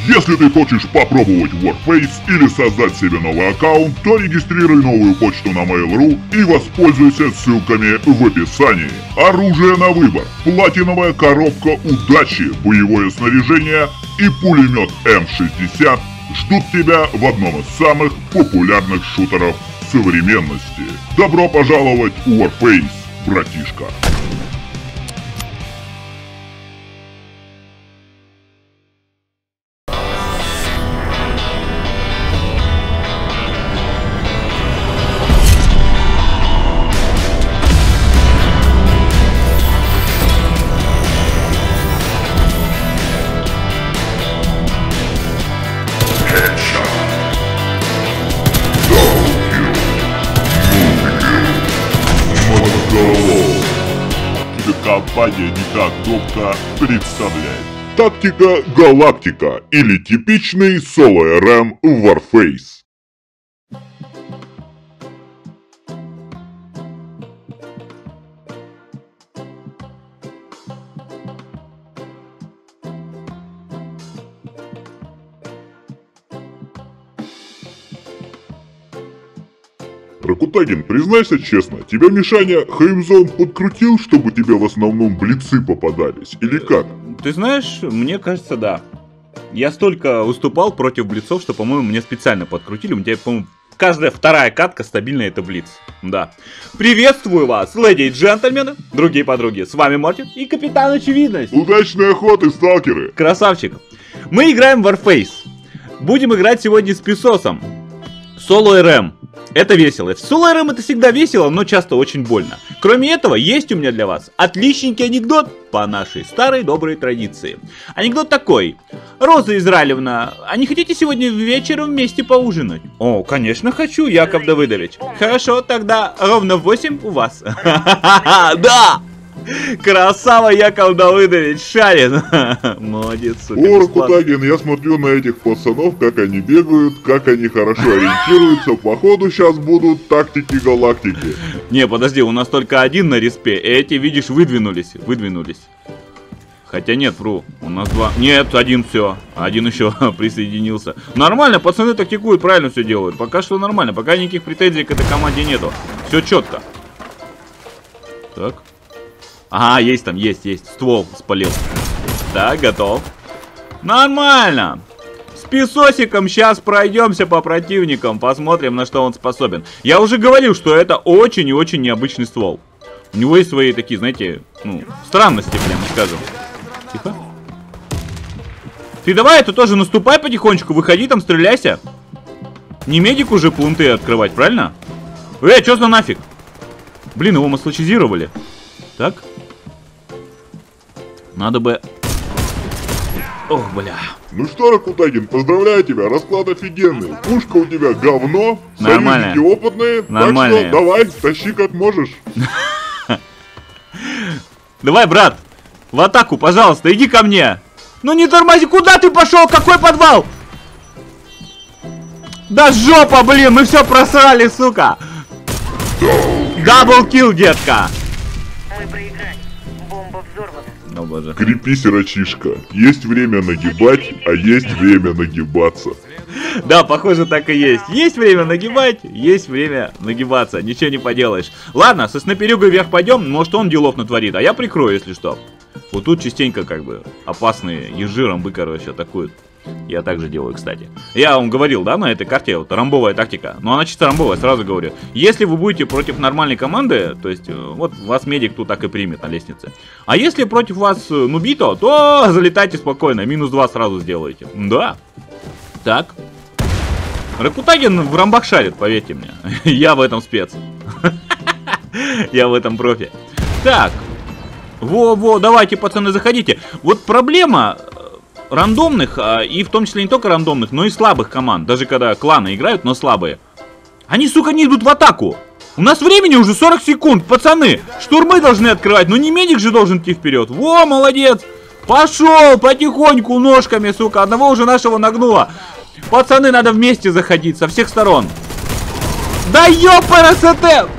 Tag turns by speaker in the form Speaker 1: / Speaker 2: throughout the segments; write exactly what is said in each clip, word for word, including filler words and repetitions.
Speaker 1: Если ты хочешь попробовать Warface или создать себе новый аккаунт, то регистрируй новую почту на Mail.ru и воспользуйся ссылками в описании. Оружие на выбор, платиновая коробка удачи, боевое снаряжение и пулемет эм шестьдесят ждут тебя в одном из самых популярных шутеров современности. Добро пожаловать в Warface, братишка! Компания Никак Кнопка представляет Тактика Галактика или типичный соло-РМ в Warface. Ракутагин, признайся честно, тебя Мишаня Хеймзон подкрутил, чтобы тебе в основном блицы попадались, или как?
Speaker 2: Ты знаешь, мне кажется, да. Я столько выступал против блицов, что, по-моему, меня специально подкрутили. У тебя, по-моему, каждая вторая катка стабильная — это блиц. Да. Приветствую вас, леди и джентльмены, другие подруги. С вами Мортин и Капитан Очевидность.
Speaker 1: Удачной охоты, сталкеры!
Speaker 2: Красавчик. Мы играем в Warface. Будем играть сегодня с Песосом. Соло-РМ. Это весело. В соло-РМ это всегда весело, но часто очень больно. Кроме этого, есть у меня для вас отличненький анекдот по нашей старой доброй традиции. Анекдот такой. Роза Израилевна, а не хотите сегодня вечером вместе поужинать? О, конечно хочу, Яков Давыдович. Хорошо, тогда ровно в восемь у вас. Да! Красава, Яков Давыдович, шарин. Молодец, сука.
Speaker 1: О, Ракутагин, я смотрю на этих пацанов, как они бегают, как они хорошо ориентируются. Походу сейчас будут тактики галактики.
Speaker 2: Не, подожди, у нас только один на респе. Эти, видишь, выдвинулись. Выдвинулись. Хотя нет, вру. У нас два. Нет, один все. Один еще присоединился. Нормально, пацаны тактикуют, правильно все делают. Пока что нормально. Пока никаких претензий к этой команде нету. Все четко. Так. Ага, есть там, есть, есть. Ствол спалил. Так, готов. Нормально. С Песосиком сейчас пройдемся по противникам. Посмотрим, на что он способен. Я уже говорил, что это очень и очень необычный ствол. У него есть свои такие, знаете, ну, странности, прямо скажем. Тихо. Ты давай, это тоже наступай потихонечку. Выходи там, стреляйся. Не медик уже плунты открывать, правильно? Эй, что за нафиг? Блин, его маслочизировали. Так. Надо бы... Ох, бля.
Speaker 1: Ну что, Ракутагин, поздравляю тебя, расклад офигенный. Пушка у тебя говно,
Speaker 2: нормально.
Speaker 1: Союзники опытные.
Speaker 2: Нормально.
Speaker 1: Так что давай, тащи как можешь.
Speaker 2: Давай, брат, в атаку, пожалуйста, иди ко мне. Ну не тормози, куда ты пошел? Какой подвал? Да жопа, блин, мы все просрали, сука. Даблкил, детка.
Speaker 3: Мы проиграли. Бомба взорвана.
Speaker 2: О, боже.
Speaker 1: Крепись, рачишка. Есть время нагибать, а есть время нагибаться.
Speaker 2: Да, похоже, так и есть. Есть время нагибать, есть время нагибаться. Ничего не поделаешь. Ладно, со снайперюгой вверх пойдем. Может, он делов натворит, а я прикрою, если что. Вот тут частенько, как бы, опасные ежи, рамбы, короче, атакуют. Я также делаю, кстати. Я вам говорил, да, на этой карте, вот, рамбовая тактика. Но она чисто рамбовая, сразу говорю. Если вы будете против нормальной команды, то есть, вот, вас медик тут так и примет на лестнице. А если против вас нубито, то залетайте спокойно, минус два сразу сделаете. Да. Так. Ракутагин в рамбах шарит, поверьте мне. Я в этом спец. Я в этом профи. Так. Во-во, давайте, пацаны, заходите. Вот проблема рандомных, и в том числе не только рандомных, но и слабых команд. Даже когда кланы играют, но слабые. Они, сука, не идут в атаку. У нас времени уже сорок секунд, пацаны. Штурмы должны открывать, но не медик же должен идти вперед. Во, молодец. Пошел потихоньку ножками, сука. Одного уже нашего нагнуло. Пацаны, надо вместе заходить со всех сторон. Да ёпарасоте!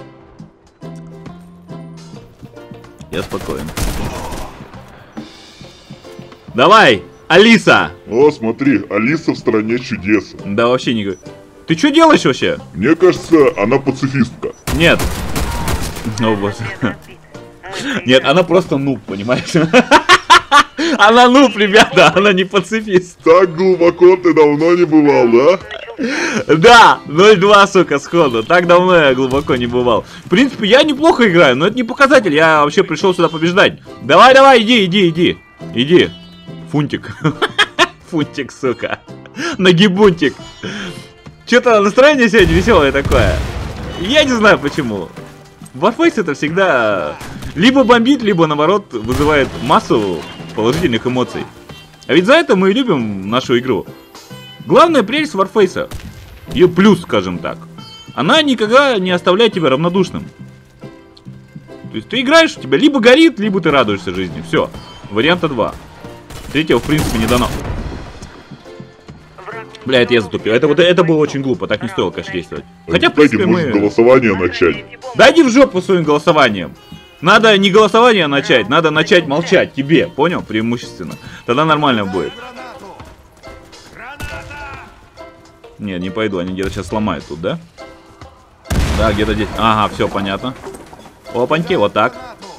Speaker 2: Я спокоен. Давай, Алиса.
Speaker 1: О, смотри, Алиса в стране чудес.
Speaker 2: Да вообще не... Ты что делаешь вообще?
Speaker 1: Мне кажется, она пацифистка.
Speaker 2: Нет. О, боже. Нет, она просто нуб, понимаешь? Она нуб, ребята, она не пацифист.
Speaker 1: Так глубоко ты давно не бывал, да?
Speaker 2: Да, ноль два, сука, сходу. Так давно я глубоко не бывал. В принципе, я неплохо играю, но это не показатель. Я вообще пришел сюда побеждать. Давай, давай, иди, иди, иди. Иди. Фунтик. Фунтик, сука. Нагибунтик. Что-то настроение сегодня веселое такое. Я не знаю почему. Warface это всегда либо бомбит, либо наоборот вызывает массу положительных эмоций. А ведь за это мы и любим нашу игру. Главная прелесть Warface, ее плюс, скажем так, она никогда не оставляет тебя равнодушным. То есть ты играешь, у тебя либо горит, либо ты радуешься жизни. Все. Варианта два. Третьего в принципе не дано. Бля, это я затупил. Это, вот, это было очень глупо, так не стоило, конечно, действовать. Хотя, в принципе, мы...
Speaker 1: голосование начать.
Speaker 2: Да иди в жопу своим голосованием. Надо не голосование начать, надо начать молчать тебе, понял? Преимущественно. Тогда нормально будет. Не, не пойду, они где-то сейчас сломают тут, да? Да, где-то здесь. Ага, все понятно. Опаньки, вот так.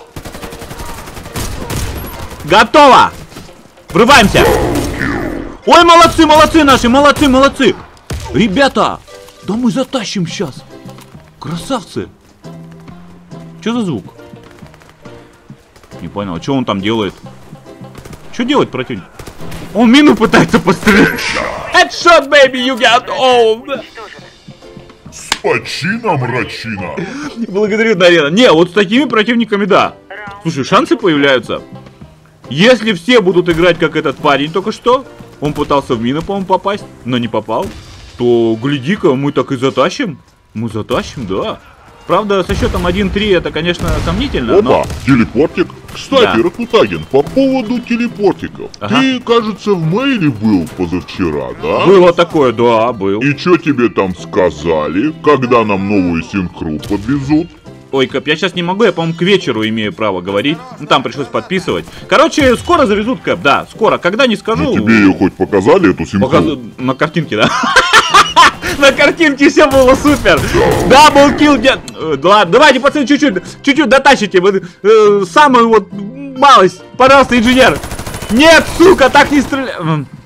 Speaker 2: Готово! Врываемся! Ой, молодцы, молодцы наши, молодцы, молодцы! Ребята, да мы затащим сейчас. Красавцы. Что за звук? Не понял, что он там делает? Что делает противник? Он мину пытается пострелять. Headshot, baby, you got old.
Speaker 1: С почином, рачина.
Speaker 2: Благодарю, наверное. Не, вот с такими противниками, да. Слушай, шансы появляются. Если все будут играть, как этот парень только что, он пытался в мину, по-моему, попасть, но не попал, то, гляди-ка, мы так и затащим. Мы затащим, да. Правда, со счетом один-три это, конечно, сомнительно,
Speaker 1: Опа,
Speaker 2: но...
Speaker 1: телепортик. Кстати,
Speaker 2: Да.
Speaker 1: Ракутагин, по поводу телепортиков.
Speaker 2: Ага.
Speaker 1: Ты, кажется, в мейле был позавчера, да?
Speaker 2: Было такое, да, был.
Speaker 1: И что тебе там сказали, когда нам новую синхру подвезут?
Speaker 2: Ой, Кап, я сейчас не могу, я, по-моему, к вечеру имею право говорить. Ну, там пришлось подписывать. Короче, скоро завезут, Кап, да, скоро. Когда не скажу...
Speaker 1: Ну, тебе ее хоть показали, эту синхру?
Speaker 2: Показ... На картинке, да? На картинке все было супер. Даблкил, дед. Ладно, давайте, пацаны, чуть-чуть, чуть-чуть дотащите. Э, самую вот малость. Пожалуйста, инженер. Нет, сука, так не стреляй.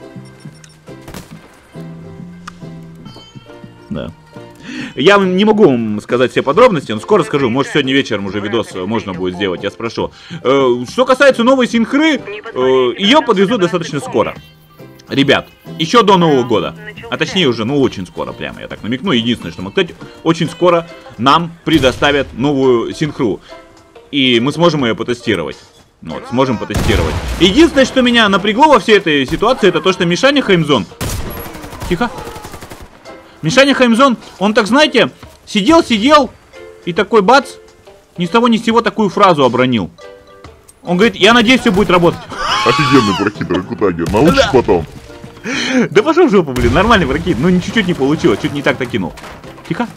Speaker 2: Да. Я не могу вам сказать все подробности, но скоро скажу. Может, сегодня вечером уже видос можно будет сделать, я спрошу. Э, что касается новой синхры, э, ее подвезут достаточно скоро. Ребят, еще до Нового года, а точнее уже, ну очень скоро, прямо я так намекну. Единственное, что мы, кстати, очень скоро нам предоставят новую синхру. И мы сможем ее потестировать. Вот, сможем потестировать. Единственное, что меня напрягло во всей этой ситуации, это то, что Мишаня Хаймзон... Тихо. Мишаня Хаймзон, он так, знаете, сидел-сидел и такой бац, ни с того ни с сего такую фразу обронил. Он говорит, я надеюсь, все будет работать.
Speaker 1: Офигенный прокид, Ракутагин. Научишь
Speaker 2: Да.
Speaker 1: потом?
Speaker 2: Да пошел в жопу, блин, нормальный прокид. Ну, чуть-чуть не получилось, чуть не так-то кинул. Тихо.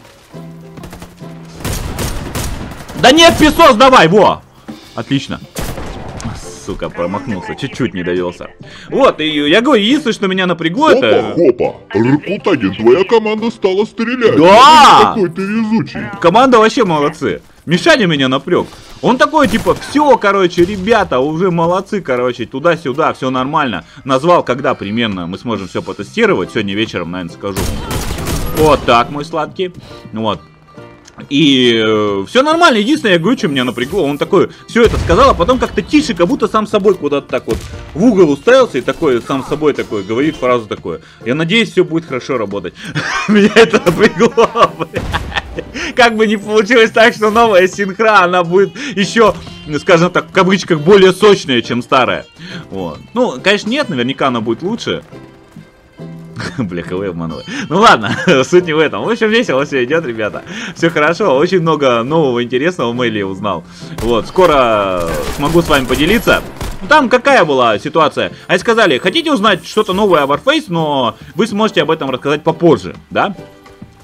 Speaker 2: Да нет, песос, давай, во! Отлично. Сука, промахнулся, чуть-чуть не довелся. Вот, и я говорю, единственное, что меня напрягло, это...
Speaker 1: Хопа, Ракутагин, твоя команда стала стрелять.
Speaker 2: Да!
Speaker 1: Какой ты везучий.
Speaker 2: Команда вообще молодцы. Мишаня меня напряг. Он такой, типа, все, короче, ребята, уже молодцы, короче, туда-сюда, все нормально. Назвал, когда примерно мы сможем все потестировать. Сегодня вечером, наверное, скажу. Вот так, мой сладкий. Вот. И э, все нормально. Единственное, я говорю, что меня напрягло. Он такой, все это сказал, а потом как-то тише, как будто сам собой куда-то так вот в угол уставился и такой, сам собой такой, говорит фразу такую. Я надеюсь, все будет хорошо работать. Меня это напрягло, блядь. Как бы не получилось так, что новая синхра, она будет еще, скажем так, в кавычках, более сочная, чем старая. Вот. Ну, конечно, нет, наверняка она будет лучше. Бля, кого я обманываю. Ну ладно, суть не в этом. В общем, весело все идет, ребята. Все хорошо, очень много нового интересного в мейле узнал. Вот, скоро смогу с вами поделиться. Там какая была ситуация? Они сказали, хотите узнать что-то новое о Warface, но вы сможете об этом рассказать попозже, да?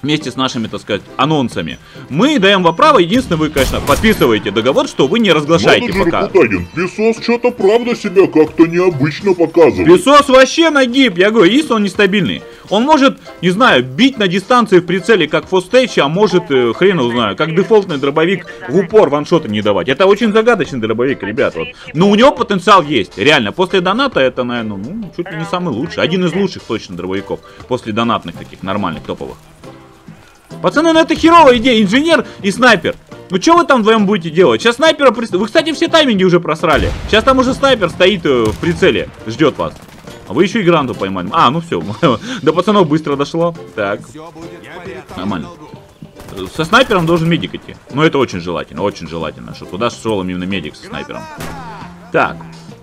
Speaker 2: вместе с нашими, так сказать, анонсами. Мы даем вам право, единственное, вы, конечно, подписываете договор, что вы не разглашаете
Speaker 1: Надо же,
Speaker 2: пока.
Speaker 1: Ракутагин, Песос что-то правда себя как-то необычно показывает.
Speaker 2: Песос вообще нагиб, я говорю, если он нестабильный. Он может, не знаю, бить на дистанции в прицеле, как фостейч, а может, э, хрен его знаю, как дефолтный дробовик в упор ваншоты не давать. Это очень загадочный дробовик, ребят. Вот. Но у него потенциал есть, реально. После доната это, наверное, ну, чуть ли не самый лучший. Один из лучших точно дробовиков. После донатных таких нормальных, топовых. Пацаны, ну это херовая идея, инженер и снайпер. Ну что вы там вдвоем будете делать? Сейчас снайпера... Вы, кстати, все тайминги уже просрали. Сейчас там уже снайпер стоит в прицеле, ждет вас. А вы еще и гранту поймали. А, ну все. До пацанов быстро дошло. Так. Нормально. Со снайпером должен медик идти. Но это очень желательно, очень желательно, что туда шел именно медик со снайпером. Так.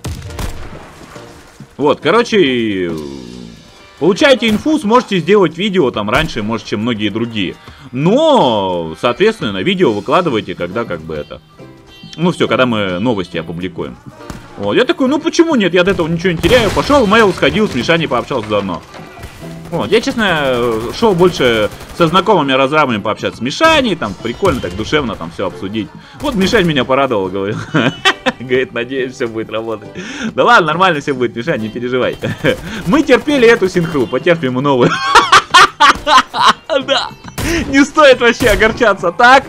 Speaker 2: Вот, короче... Получаете инфу, сможете сделать видео там раньше, может, чем многие другие. Но, соответственно, видео выкладывайте, когда как бы это... Ну все, когда мы новости опубликуем. Вот, я такой, ну почему нет, я от этого ничего не теряю. Пошел в мейл, сходил, с Мишаней пообщался заодно. Вот, я, честно, шел больше со знакомыми разрабами пообщаться с Мишаней, там прикольно, так душевно там все обсудить. Вот Мишань меня порадовал, говорит. Говорит, надеюсь, все будет работать. Да ладно, нормально все будет, Мишань, не переживай. Мы терпели эту синхру, потерпим и новую. Да, не стоит вообще огорчаться, так?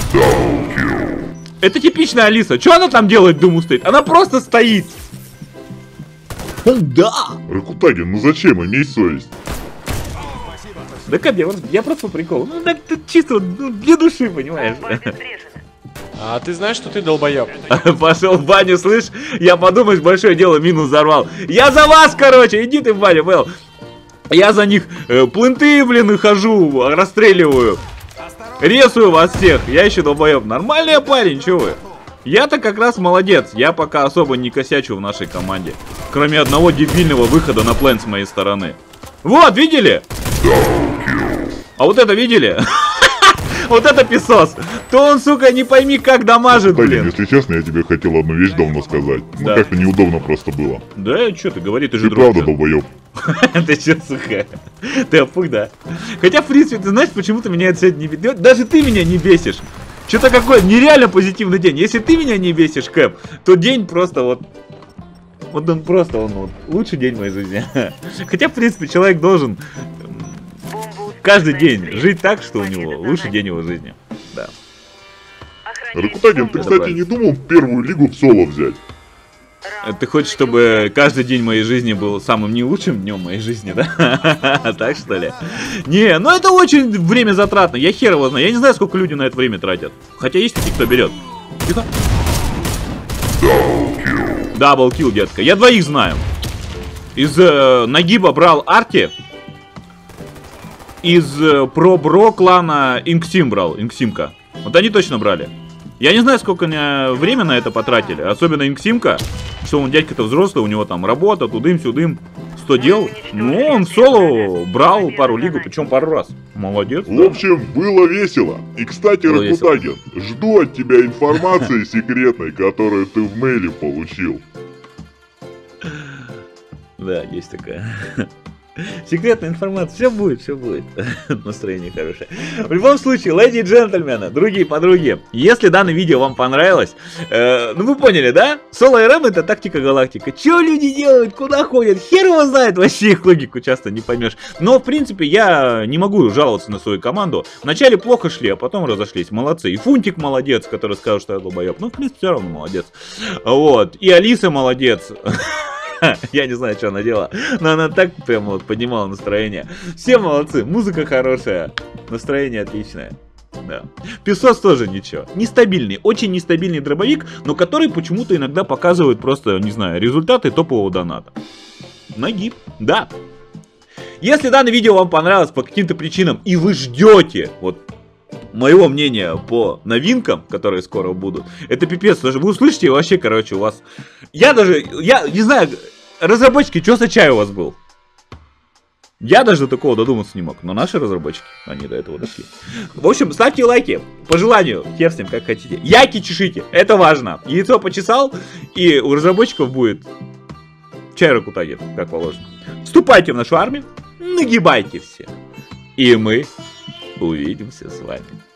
Speaker 2: Это типичная Алиса. Что она там делает, думаю, стоит? Она просто стоит. Да.
Speaker 1: Ракутагин, ну зачем? Имей совесть.
Speaker 2: Да как, я, я просто по приколу. Ну так чисто ну, для души, понимаешь?
Speaker 4: А ты знаешь, что ты долбоеб?
Speaker 2: Пошел в баню, слышь? Я, подумаешь, большое дело, минус взорвал. Я за вас, короче, иди ты в баню, Вэл. Я за них э, плынты, блин, и хожу, расстреливаю. Рисую вас всех. Я еще долбоеб. Нормальный я парень, чё вы? Я-то как раз молодец. Я пока особо не косячу в нашей команде. Кроме одного дебильного выхода на план с моей стороны. Вот, видели? А вот это видели? Вот это песос. То он, сука, не пойми, как дамажит, блин.
Speaker 1: Если честно, я тебе хотел одну вещь давно сказать. Ну,
Speaker 2: Да.
Speaker 1: как-то неудобно просто было.
Speaker 2: Да, что ты говори, ты же
Speaker 1: Ты правда
Speaker 2: друг.
Speaker 1: долбоеб.
Speaker 2: Ты че, сука? Ты опух, да? Хотя, в принципе, ты знаешь, почему-то меня это сегодня не бесит. Даже ты меня не бесишь. Что-то какой нереально позитивный день. Если ты меня не бесишь, Кэп, то день просто вот... Вот он просто, он вот, лучший день в моей жизни. Хотя, в принципе, человек должен каждый день жить так, что у него лучший день его жизни. Да.
Speaker 1: Ракутагин, ты,
Speaker 2: Это
Speaker 1: кстати,
Speaker 2: правильно.
Speaker 1: не думал первую лигу в соло взять?
Speaker 2: Ты хочешь, чтобы каждый день моей жизни был самым не лучшим днем моей жизни, да? Так что ли? Не, ну это очень время затратно. Я хер его знаю. Я не знаю, сколько люди на это время тратят. Хотя есть такие, кто берет. Тихо. Даблкил, детка. Я двоих знаю. Из э, Нагиба брал Арти. Из э, Про-Бро клана Инксим брал. Инксимка. Вот они точно брали. Я не знаю, сколько они время на это потратили. Особенно Инксимка. Что он дядька-то взрослый, у него там работа, тудым-сюдым. Сто дел. Ну, он в соло брал пару лигу, причем пару раз. Молодец.
Speaker 1: В
Speaker 2: Да.
Speaker 1: общем, было весело. И, кстати,
Speaker 2: Было
Speaker 1: Ракутагин, жду от тебя информации секретной, которую ты в мейле получил.
Speaker 2: Да, есть такая. Секретная информация, все будет, все будет. Настроение хорошее. В любом случае, леди и джентльмены, другие подруги, если данное видео вам понравилось, э, ну вы поняли, да? Соло РМ это тактика галактика. Че люди делают, куда ходят? Хер его знает, вообще их логику часто не поймешь. Но, в принципе, я не могу жаловаться на свою команду. Вначале плохо шли, а потом разошлись. Молодцы. И Фунтик молодец, который сказал, что я долбоеб. Ну, в принципе, все равно молодец. Вот. И Алиса молодец. Я не знаю, что она делала, но она так прямо вот поднимала настроение. Все молодцы, музыка хорошая, настроение отличное. Да. Песос тоже ничего. Нестабильный, очень нестабильный дробовик, но который почему-то иногда показывает просто, не знаю, результаты топового доната. Нагиб, да. Если данное видео вам понравилось по каким-то причинам и вы ждете, вот, моего мнения по новинкам, которые скоро будут, это пипец. Даже вы услышите вообще, короче, у вас... Я даже, я не знаю, разработчики, что за чай у вас был? Я даже до такого додуматься не мог, но наши разработчики, они до этого дошли. В общем, ставьте лайки, по желанию, хер с ним, как хотите. Яйки чешите, это важно. Яйцо почесал, и у разработчиков будет чай Ракутагин, как положено. Вступайте в нашу армию, нагибайте все. И мы увидимся с вами.